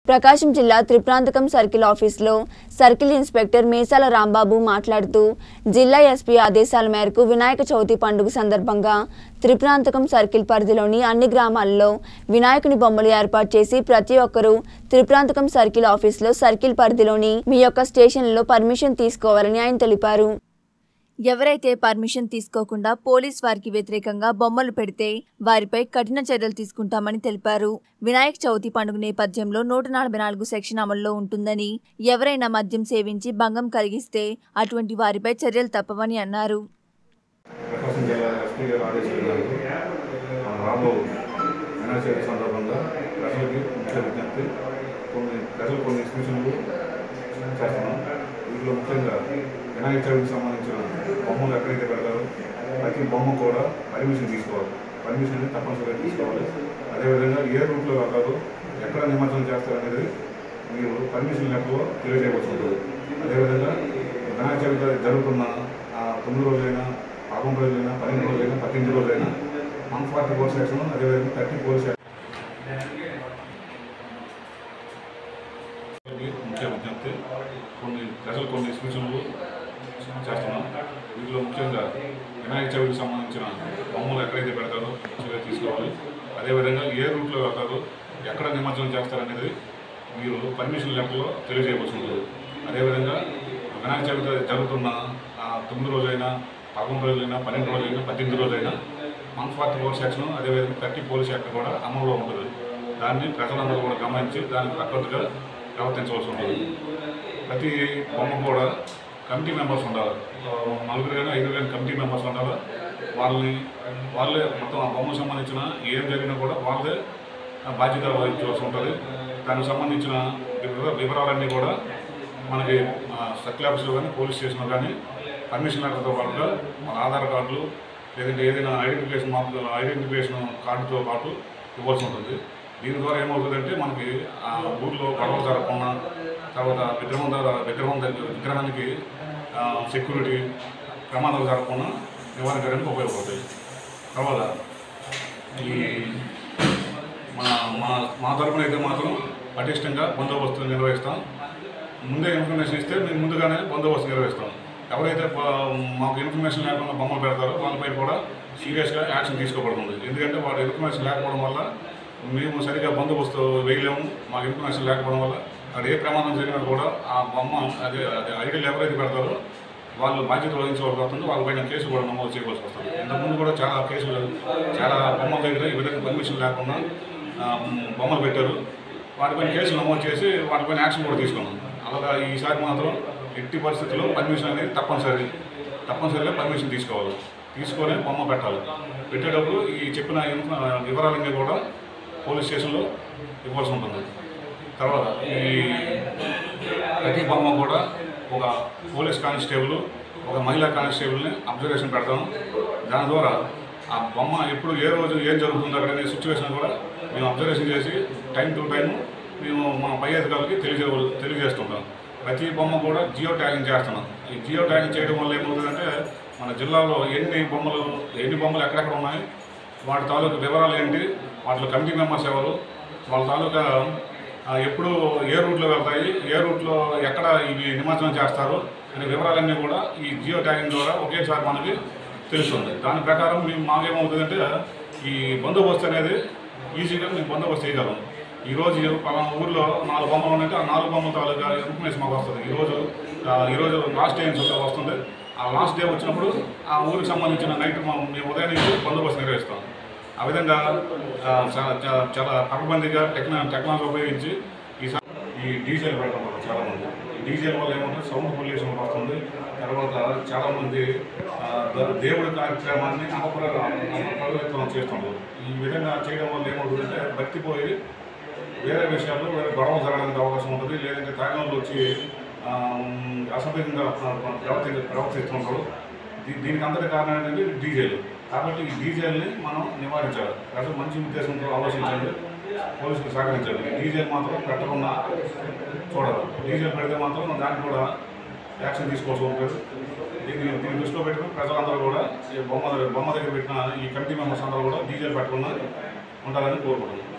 ప్రకాశం జిల్లా త్రిప్రాంతకం సర్కిల్ ఆఫీసులో circle inspector Mesala Rambabu మాట్లాడుతూ జిల్లా ఎస్పీ ఆదేశాల మేరకు వినాయక చవితి పండుగ సందర్భంగా త్రిప్రాంతకం సర్కిల్ పరిధిలోని అన్ని గ్రామాల్లో వినాయకుని బొమ్మలు ఏర్పాటు చేసి ప్రతి ఒక్కరూ త్రిప్రాంతకం సర్కిల్ ఆఫీసులో సర్కిల్ పరిధిలోని మీ యొక్క స్టేషన్లో పర్మిషన్ తీసుకోవాలని ఆయన తెలిపారు। ఎవరైతే పర్మిషన్ తీసుకోకుండా పోలీస్ వారికి వ్యతిరేకంగా బొమ్మలు పెడితే వారిపై కఠిన చర్యలు తీసుకుంటామని తెలిపారు। వినాయక చవితి పండుగ నేపథ్యంలో 144 సెక్షన్ అమల్లో ఉంటుందని, ఎవరైనా మద్యం సేవించి భంగం కలిగిస్తే అటువంటి వారిపై చర్యలు తప్పవని అన్నారు। వినాయక చవితికి సంబంధించిన బొమ్మలు ఎక్కడైతే పెడతారో ప్రతి బొమ్మ కూడా పర్మిషన్ తీసుకోవాలి, పర్మిషన్ తప్పనిసరిగా తీసుకోవాలి। అదేవిధంగా ఏ రూట్లో వెళ్తారో ఎక్కడ నిమజ్జనం చేస్తారనేది మీరు పర్మిషన్ లెక్కలో తెలియజేయవలసి ఉంటుంది। అదేవిధంగా వినాయక చవితి జరుగుతున్న 9 రోజులైనా 11 రోజులైనా 12 రోజులైనా 18 రోజులైనా 144 సెక్షన్ అదేవిధంగా 34 సెక్షన్ ముఖ్య విజ్ఞప్తి కొన్ని సూచనలు చేస్తున్నాం। వీటిలో ముఖ్యంగా వినాయక చవితికి సంబంధించిన బొమ్మలు ఎక్కడైతే పెడతారో చర్య తీసుకోవాలి। అదేవిధంగా ఏ రూట్లో వెళ్తారో ఎక్కడ నిమజ్జనం చేస్తారనేది మీరు పర్మిషన్ లెక్కలో తెలియజేయవలసి ఉంటుంది। అదేవిధంగా వినాయక చవితి జరుగుతున్న 9 రోజులైనా 11 రోజులైనా 12 రోజులైనా 18 రోజులైనా 144 సెక్షన్ అదేవిధంగా 34 సెక్షన్ కూడా అమల్లో ఉంటుంది। దాన్ని ప్రజలందరూ కూడా గమనించి దానికి తగ్గట్టుగా ప్రవర్తించవలసి ఉంటుంది। ప్రతి బొమ్మ కూడా కమిటీ మెంబర్స్ ఉండాలి, 4 కానీ 5 కానీ కమిటీ మెంబర్స్ ఉండాలి। వాళ్ళే మొత్తం ఆ బొమ్మకు సంబంధించిన ఏం జరిగినా కూడా వాళ్ళే బాధ్యత వహించవలసి ఉంటుంది। దానికి సంబంధించిన వివరాలన్నీ కూడా మనకి సర్కిల్ ఆఫీస్లో కానీ పోలీస్ స్టేషన్లో కానీ పర్మిషన్ లెటర్తో పాటుగా మన ఆధార్ కార్డులు లేదంటే ఏదైనా ఐడెంటిఫికేషన్ కార్డుతో పాటు ఇవ్వాల్సి ఉంటుంది। దీని ద్వారా ఏమవుతుందంటే మనకి ఆ ఊర్లో గొడవలు జరగకుండా, తర్వాత విగ్రహానికి సెక్యూరిటీ ప్రమాదాలు జరగకుండా నివారించడానికి ఉపయోగపడతాయి। తర్వాత ఈ మా తరపున అయితే మాత్రం పటిష్టంగా బందోబస్తు నిర్వహిస్తాం। ముందే ఇన్ఫర్మేషన్ ఇస్తే మేము ముందుగానే బందోబస్తు నిర్వహిస్తాం। ఎవరైతే మాకు ఇన్ఫర్మేషన్ లేకుండా బొమ్మలు పెడతారో వాళ్ళపై కూడా సీరియస్గా యాక్షన్ తీసుకోబడుతుంది। ఎందుకంటే వాళ్ళ ఇన్ఫర్మేషన్ లేకపోవడం వల్ల మేము సరిగ్గా బందోబస్తు వేయలేము। మాకు ఇన్ఫర్మేషన్ లేకపోవడం వల్ల అది ఏ ప్రమాదం జరిగినా కూడా ఆ బొమ్మ అదే ఐడియల్ ఎవరైతే పెడతారో వాళ్ళు బాధ్యత వహించవలసి వస్తుంది, వాళ్ళపైన కేసు కూడా నమోదు చేయవలసి వస్తుంది। ఇంతకుముందు కూడా చాలా బొమ్మల దగ్గర ఈ విధంగా పర్మిషన్ లేకుండా బొమ్మలు పెట్టారు, వాటిపైన కేసులు నమోదు చేసి వాటిపైన యాక్షన్ కూడా తీసుకున్నాం। అలాగా ఈసారి మాత్రం ఎట్టి పరిస్థితుల్లో పర్మిషన్ అనేది తప్పనిసరిగా పర్మిషన్ తీసుకోవాలి, తీసుకొని బొమ్మ పెట్టాలి। పెట్టేటప్పుడు ఈ చెప్పిన వివరాలన్నీ కూడా పోలీస్ స్టేషన్లో ఇవ్వాల్సి ఉంటుంది। తర్వాత ఈ ప్రతి బొమ్మ కూడా ఒక పోలీస్ కానిస్టేబుల్ ఒక మహిళా కానిస్టేబుల్ని అబ్జర్వేషన్ పెడతాం। దాని ద్వారా ఆ బొమ్మ ఎప్పుడు ఏ రోజు ఏం జరుగుతుందో అక్కడ సిచ్యువేషన్ కూడా మేము అబ్జర్వేషన్ చేసి టైం టు టైం మేము మా పై అధికారులకి తెలియజేస్తుంటాం। ప్రతి బొమ్మ కూడా జియో ట్యాగింగ్ చేస్తున్నాం। ఈ జియో ట్యాగింగ్ చేయడం వల్ల ఏమవుతుందంటే మన జిల్లాలో ఎన్ని బొమ్మలు ఎక్కడెక్కడ ఉన్నాయి, వాటి తాలూకు వివరాలు ఏంటి, వాటిలో కమిటీ మెంబర్స్ ఎవరు, వాళ్ళ తాలూకా ఎప్పుడు ఏ రూట్లో వెళ్తాయి, ఏ రూట్లో ఎక్కడ ఇవి నిమజ్జనం చేస్తారు అనే వివరాలన్నీ కూడా ఈ జియో ట్యాగింగ్ ద్వారా ఒకేసారి మనకి తెలుస్తుంది। దాని ప్రకారం మాకేమవుతుందంటే ఈ బందోబస్తు అనేది ఈజీగా మేము బందోబస్తు చేయగలం। ఈరోజు పలానా ఊర్లో 4 బొమ్మలు ఉన్నాయంటే ఆ 4 బొమ్మల తాలూకా ఇన్ఫర్మేషన్ మాకు వస్తుంది। ఈరోజు లాస్ట్ డే వస్తుంది। ఆ లాస్ట్ డే వచ్చినప్పుడు ఆ ఊరికి సంబంధించిన నైట్ మేము ఉదయం నుంచి బందోబస్తు నిర్వహిస్తాం। ఆ విధంగా చాలా పకడ్బందీగా టెక్నాలజీ ఉపయోగించి ఈ డీజిల్ పెట్టడం వల్ల చాలామంది డీజిల్ వల్ల ఏమంటే సౌండ్ పొల్యూషన్ వస్తుంది। తర్వాత చాలామంది దేవుడి కార్యక్రమాన్ని అపప్రయోగం చేస్తున్నారు। ఈ విధంగా చేయడం వల్ల ఏమవుతుందంటే భక్తిపోయి వేరే విషయాల్లో గొడవ జరగడానికి అవకాశం ఉంటుంది, లేదంటే తాగంలో వచ్చి అసభ్యంగా ప్రవర్తిస్తుంటారు। దీనికి అంతటి కారణం ఏంటంటే డీజేలు। కాబట్టి ఈ డీజేల్ని మనం నివారించాలి, ప్రజలు మంచి ఉద్దేశంతో ఆలోచించండి, పోలీసులు సహకరించాలి। డీజేలు మాత్రం పెట్టకుండా చూడాలి, డీజేలు పెడితే మాత్రం దానికి కూడా యాక్షన్ తీసుకోవాల్సి ఉంటుంది। దీన్ని దృష్టిలో పెట్టుకుని ప్రజలందరూ కూడా ఈ బొమ్మ దగ్గర పెట్టిన ఈ కమిటీ మెంబర్స్ అందరూ కూడా డీజేలు పెట్టకుండా ఉండాలని కోరుకుంటున్నాం।